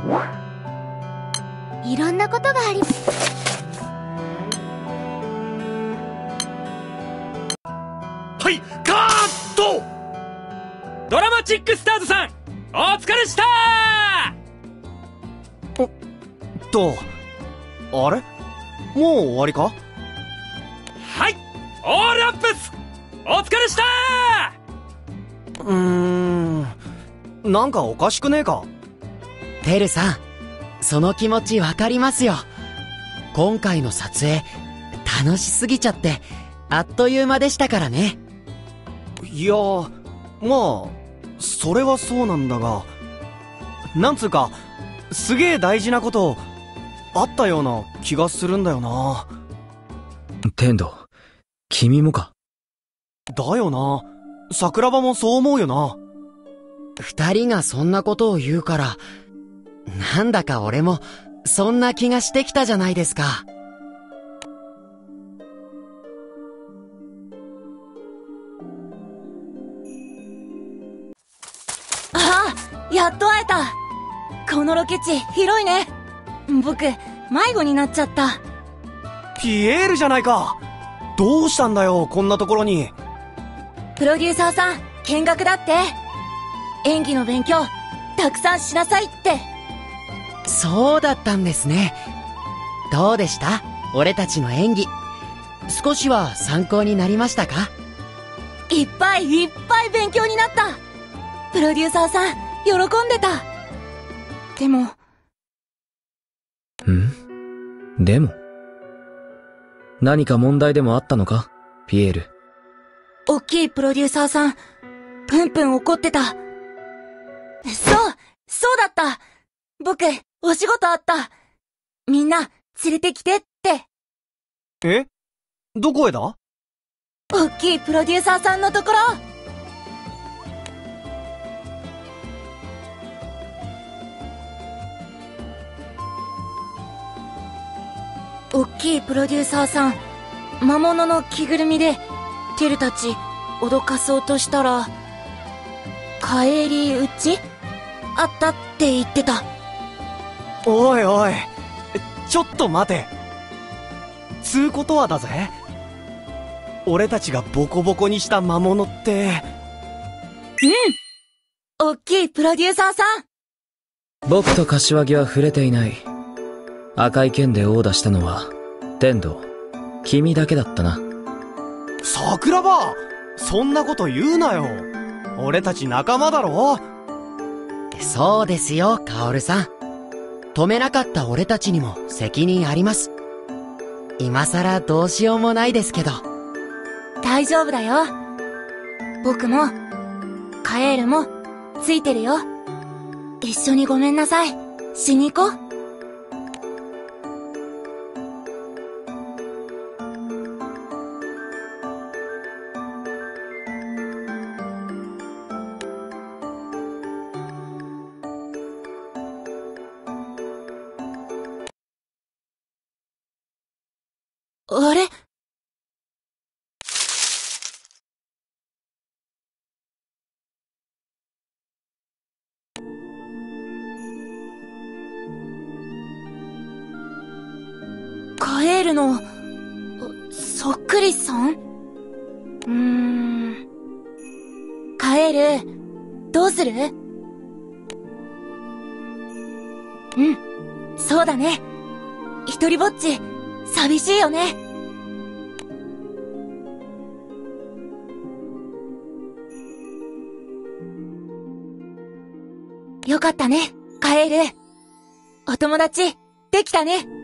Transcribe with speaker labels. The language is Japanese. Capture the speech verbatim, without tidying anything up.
Speaker 1: いろんなことがあり
Speaker 2: はいカーッと。ドラマチックスターズさんお疲れした
Speaker 3: ーおっとあれもう終わりか。
Speaker 2: はいオールアップスお疲れした
Speaker 3: うーんなんかおかしくねえか。
Speaker 4: テルさん、その気持ちわかりますよ。今回の撮影楽しすぎちゃってあっという間でしたからね。
Speaker 3: いやまあそれはそうなんだが、なんつうかすげえ大事なことあったような気がするんだよな。
Speaker 5: 天道、君もか。
Speaker 3: だよな、桜庭もそう思うよな。
Speaker 4: 二人がそんなことを言うからなんだか俺もそんな気がしてきたじゃないですか。
Speaker 6: ああ、やっと会えた。このロケ地広いね。僕迷子になっちゃった。
Speaker 3: ピエールじゃないか。どうしたんだよこんなところに。
Speaker 6: プロデューサーさん見学だって。演技の勉強たくさんしなさいって。
Speaker 4: そうだったんですね。どうでした？俺たちの演技少しは参考になりましたか？
Speaker 6: いっぱいいっぱい勉強になった。プロデューサーさん喜んでた。でも
Speaker 5: ん？でも何か問題でもあったのかピエール。
Speaker 6: 大きいプロデューサーさんプンプン怒ってた。そうそうだった。僕お仕事あった。みんな連れてきてって。
Speaker 3: え？どこへだ？
Speaker 6: 大きいプロデューサーさんのところ。大きいプロデューサーさん魔物の着ぐるみでテルたち脅かそうとしたら返り討ちあったって言ってた。
Speaker 3: おいおいちょっと待て。つうことはだぜ、俺たちがボコボコにした魔物って。
Speaker 6: うん、おっきいプロデューサーさん。
Speaker 5: 僕と柏木は触れていない。赤い剣で殴打したのは天道、君だけだったな。
Speaker 3: 桜庭、そんなこと言うなよ。俺たち仲間だろ。
Speaker 4: そうですよカオルさん。止めなかった俺たちにも責任あります。今さらどうしようもないですけど。
Speaker 6: 大丈夫だよ。僕もカエールもついてるよ。一緒にごめんなさいしに行こう。あれ？カエールのそっくりさん？うーん。カエールどうする？うん、そうだね。一人ぼっち寂しいよね。よかったねカエール。お友達できたね。